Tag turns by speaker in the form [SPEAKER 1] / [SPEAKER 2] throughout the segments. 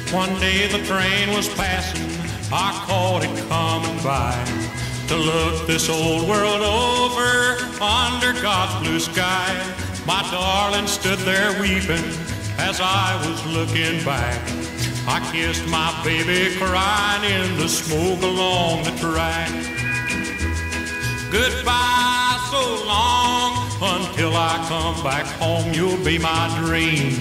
[SPEAKER 1] One day the train was passing, I caught it coming by to look this old world over under God's blue sky. My darling stood there weeping as I was looking back. I kissed my baby crying in the smoke along the track. Goodbye so long, until I come back home, you'll be my dream.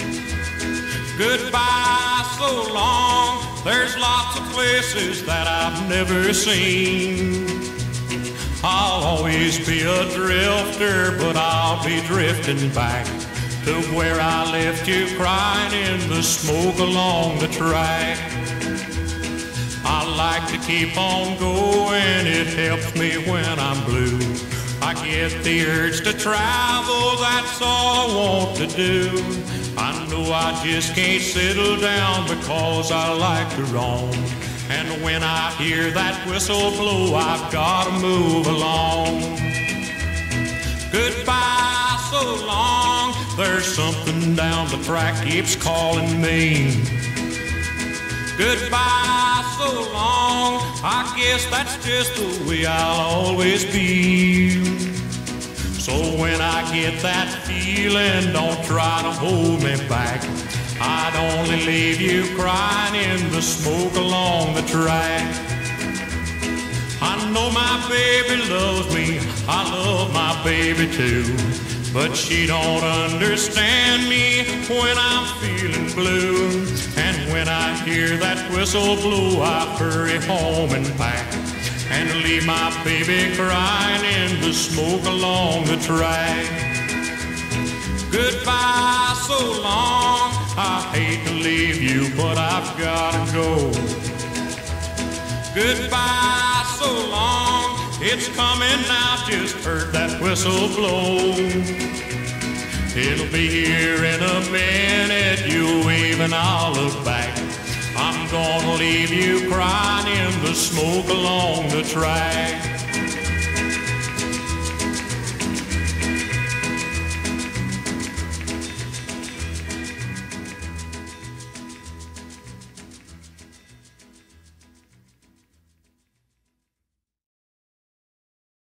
[SPEAKER 1] Goodbye so long, there's lots of places that I've never seen. I'll always be a drifter, but I'll be drifting back to where I left you crying in the smoke along the track. I like to keep on going, it helps me when I'm blue. I get the urge to travel, that's all I want to do. I know I just can't settle down because I like to roam. And when I hear that whistle blow, I've got to move along. Goodbye so long, there's something down the track keeps calling me. Goodbye so long, I guess that's just the way I'll always be. So when I get that feeling, don't try to hold me back. I'd only leave you crying in the smoke along the track. I know my baby loves me, I love my baby too, but she don't understand me when I'm feeling blue. And when I hear that whistle blow, I hurry home and pack and leave my baby crying in the smoke along the track. Goodbye so long, I hate to leave you, but I've gotta go. Goodbye so long, it's coming now, just heard that whistle blow. It'll be here in a minute, you wave and I'll look back. I'm gonna leave you crying in the smoke along the track.